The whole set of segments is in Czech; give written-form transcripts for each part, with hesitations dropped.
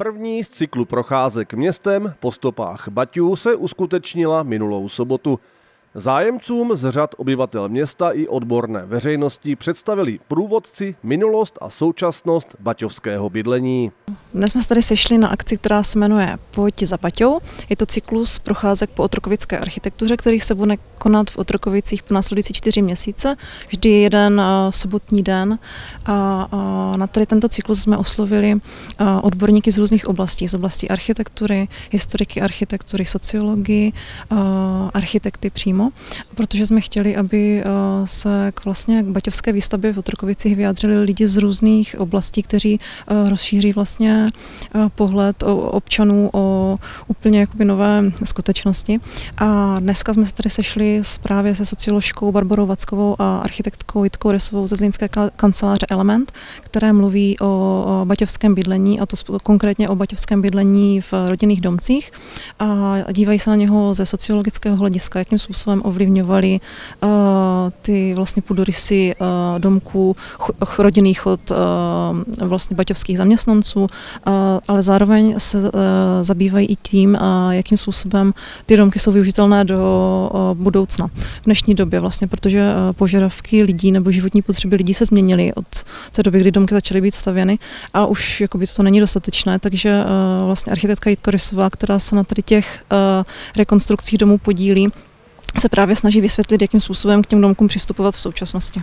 První z cyklu procházek městem po stopách Baťů se uskutečnila minulou sobotu. Zájemcům z řad obyvatel města i odborné veřejnosti představili průvodci minulost a současnost baťovského bydlení. Dnes jsme se tady sešli na akci, která se jmenuje Pojď za Baťou. Je to cyklus procházek po otrokovické architektuře, který se bude konat v Otrokovicích po následující 4 měsíce, vždy jeden sobotní den. A na tady tento cyklus jsme oslovili odborníky z různých oblastí, z oblasti architektury, historiky architektury, sociologii, architekty přímo, protože jsme chtěli, aby se k baťovské výstavbě v Otrokovicích vyjádřili lidi z různých oblastí, kteří rozšíří vlastně pohled občanů o úplně jakoby nové skutečnosti. A dneska jsme se tady sešli právě se socioložkou Barborou Vackovou a architektkou Jitkou Resovou ze zlínské kanceláře Element, které mluví o baťovském bydlení, a to konkrétně o baťovském bydlení v rodinných domcích, a dívají se na něho ze sociologického hlediska, jakým způsobem ovlivňovaly ty vlastně půdorysy domků, rodinných chod vlastně baťovských zaměstnanců, ale zároveň se zabývají i tím, jakým způsobem ty domky jsou využitelné do budoucna. V dnešní době vlastně, protože požadavky lidí nebo životní potřeby lidí se změnily od té doby, kdy domky začaly být stavěny a už jakoby to není dostatečné, takže vlastně architektka Jitka Rysová, která se na tady těch rekonstrukcích domů podílí, se právě snaží vysvětlit, jakým způsobem k těm domkům přistupovat v současnosti.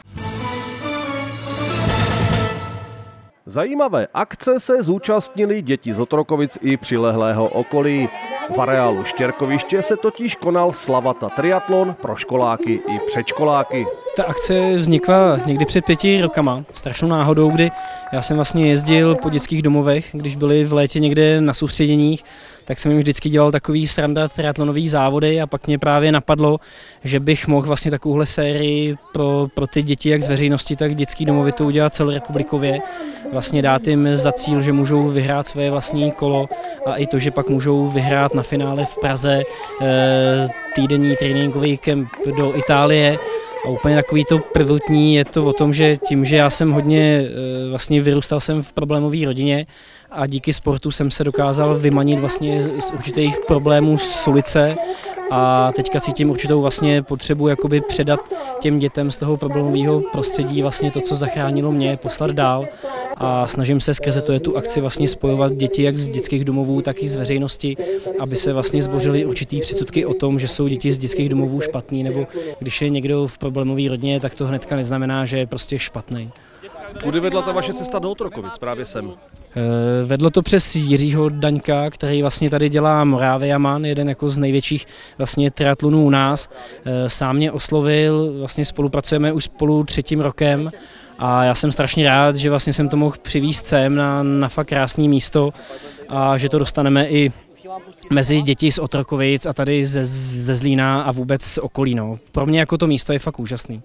Zajímavé akce se zúčastnili děti z Otrokovic i přilehlého okolí. V areálu Štěrkoviště se totiž konal Slavata triatlon pro školáky i předškoláky. Ta akce vznikla někdy před 5 rokama, strašnou náhodou, kdy já jsem vlastně jezdil po dětských domovech, když byli v létě někde na soustředěních, tak jsem jim vždycky dělal takový sranda triatlonový závody a pak mě právě napadlo, že bych mohl vlastně takovouhle sérii pro ty děti, jak z veřejnosti, tak dětský domovy to udělat celorepublikově. Vlastně dát jim za cíl, že můžou vyhrát své vlastní kolo a i to, že pak můžou vyhrát na finále v Praze týdenní tréninkový kemp do Itálie. A úplně takový to prvotní je to o tom, že tím, že já jsem hodně vlastně vyrůstal jsem v problémové rodině a díky sportu jsem se dokázal vymanit vlastně z určitých problémů z ulice a teďka cítím určitou vlastně potřebu jakoby předat těm dětem z toho problémového prostředí vlastně to, co zachránilo mě, poslat dál a snažím se skrze tu akci vlastně spojovat děti jak z dětských domovů, tak i z veřejnosti, aby se vlastně zbořily určitý předsudky o tom, že jsou děti z dětských domovů špatný, nebo když je někdo v problémové rodině, tak to hnedka neznamená, že je prostě špatný. Kudy vedla ta vaše cesta do Otrokovic, právě sem? Vedlo to přes Jiřího Daňka, který vlastně tady dělá Moraviaman, jeden jako z největších vlastně triatlonů u nás. Sám mě oslovil, vlastně spolupracujeme už spolu 3. rokem a já jsem strašně rád, že vlastně jsem to mohl přivést sem na fakt krásné místo a že to dostaneme i mezi děti z Otrokovic a tady ze Zlína a vůbec z okolí. No. Pro mě jako to místo je fakt úžasný.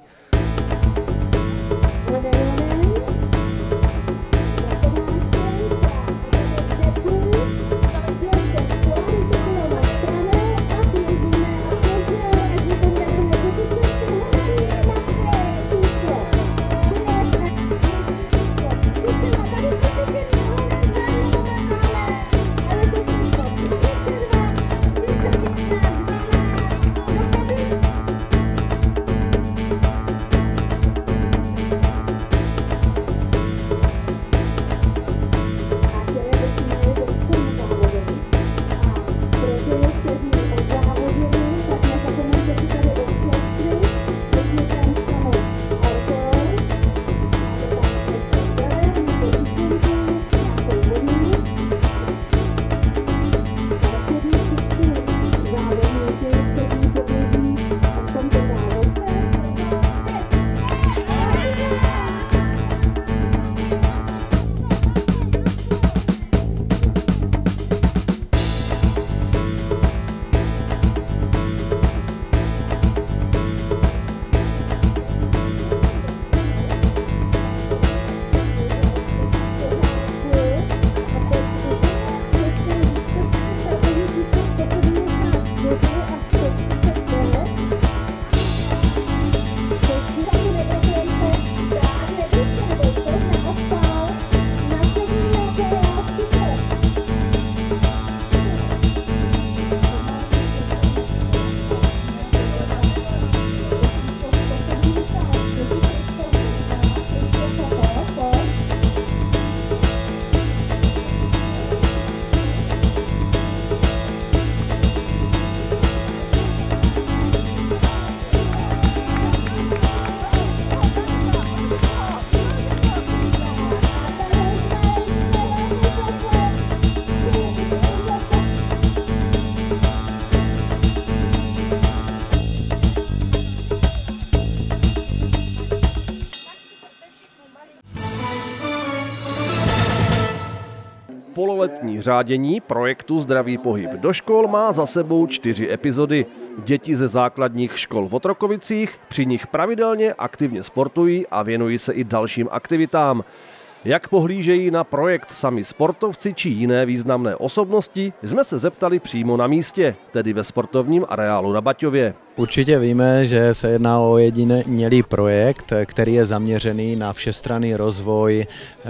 Pololetní řádění projektu Zdravý pohyb do škol má za sebou 4 epizody. Děti ze základních škol v Otrokovicích při nich pravidelně aktivně sportují a věnují se i dalším aktivitám. Jak pohlížejí na projekt sami sportovci či jiné významné osobnosti, jsme se zeptali přímo na místě, tedy ve sportovním areálu na Baťově. Určitě víme, že se jedná o ojedinělý projekt, který je zaměřený na všestranný rozvoj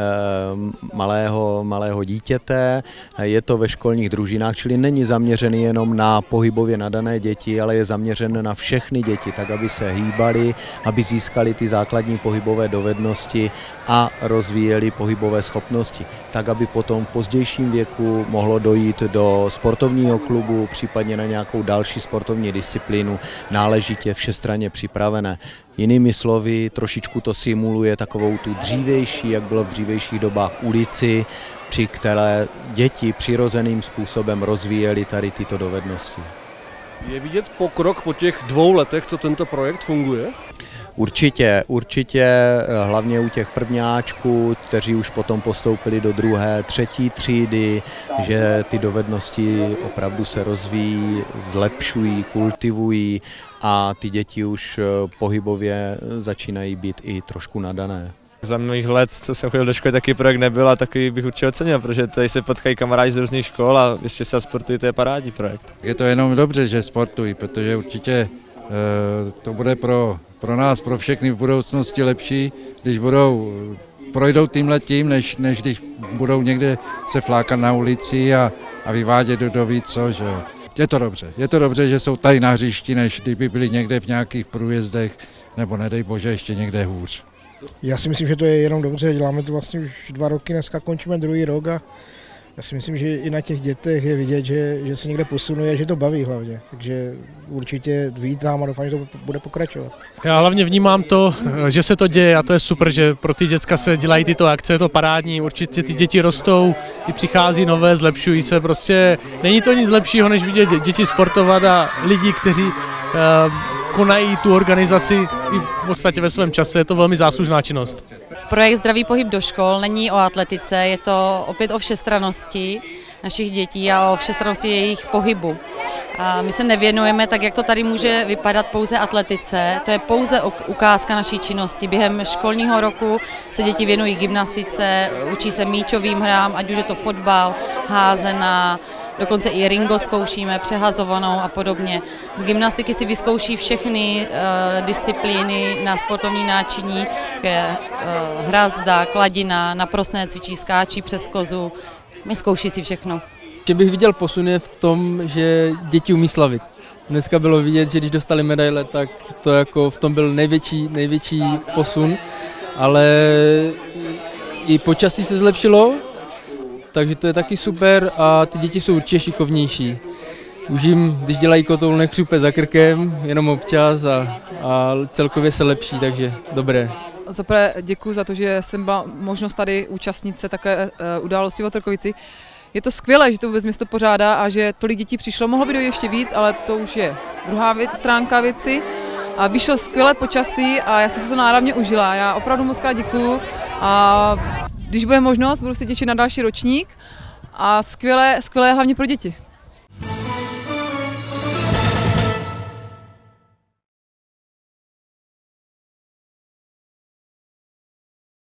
malého dítěte. Je to ve školních družinách, čili není zaměřený jenom na pohybově nadané děti, ale je zaměřen na všechny děti, tak aby se hýbali, aby získali ty základní pohybové dovednosti a rozvíjeli pohybové schopnosti, tak aby potom v pozdějším věku mohlo dojít do sportovního klubu, případně na nějakou další sportovní disciplínu, náležitě všestranně připravené. Jinými slovy, trošičku to simuluje takovou tu dřívější, jak bylo v dřívějších dobách, ulici, při které děti přirozeným způsobem rozvíjely tady tyto dovednosti. Je vidět pokrok po těch 2 letech, co tento projekt funguje? Určitě, hlavně u těch prvňáčků, kteří už potom postoupili do 2., 3. třídy, že ty dovednosti opravdu se rozvíjí, zlepšují, kultivují a ty děti už pohybově začínají být i trošku nadané. Za mých let, co jsem chodil do školy, taky projekt nebyl a takový bych určitě ocenil, protože tady se potkají kamarádi z různých škol a ještě se sportují, to je parádní projekt. Je to jenom dobře, že sportují, protože určitě to bude pro nás, pro všechny v budoucnosti lepší, když projdou tímhletím, než když budou někde se flákat na ulici a vyvádět do víc, že jo. Je to dobře, že jsou tady na hřišti, než kdyby byli někde v nějakých průjezdech, nebo nedej bože ještě někde hůř. Já si myslím, že to je jenom dobře, děláme to vlastně už 2 roky, dneska končíme 2. rok a já si myslím, že i na těch dětech je vidět, že se někde posunuje, že to baví hlavně, takže určitě vítám a doufám, že to bude pokračovat. Já hlavně vnímám to, že se to děje a to je super, že pro ty děcka se dělají tyto akce, je to parádní, určitě ty děti rostou, i přichází nové, zlepšují se, prostě není to nic lepšího, než vidět děti sportovat a lidi, kteří konají tu organizaci i v podstatě ve svém čase, je to velmi záslužná činnost. Projekt Zdravý pohyb do škol není o atletice, je to opět o všestrannosti našich dětí a o všestrannosti jejich pohybu. A my se nevěnujeme tak, jak to tady může vypadat, pouze atletice, to je pouze ukázka naší činnosti. Během školního roku se děti věnují gymnastice, učí se míčovým hrám, ať už je to fotbal, házená, dokonce i ringo zkoušíme, přehazovanou a podobně. Z gymnastiky si vyzkouší všechny disciplíny na sportovní náčiní, hrazda, kladina, naprostné cvičí, skáčí přes kozu, zkouší si všechno. Že bych viděl posun je v tom, že děti umí slavit. Dneska bylo vidět, že když dostali medaile, tak to jako v tom byl největší posun, ale i počasí se zlepšilo, takže to je taky super a ty děti jsou určitě šikovnější. Už jim, když dělají kotoul, nekřupe za krkem, jenom občas a celkově se lepší, takže dobré. Zaprvé děkuji za to, že jsem byla možnost tady účastnit se také události v Otrokovici. Je to skvělé, že to vůbec město pořádá a že tolik dětí přišlo. Mohlo by dojít ještě víc, ale to už je druhá stránka věci. A vyšlo skvělé počasí a já jsem si to náravně užila. Já opravdu moc krát děkuju a když bude možnost, budu se těšit na další ročník a skvělé hlavně pro děti.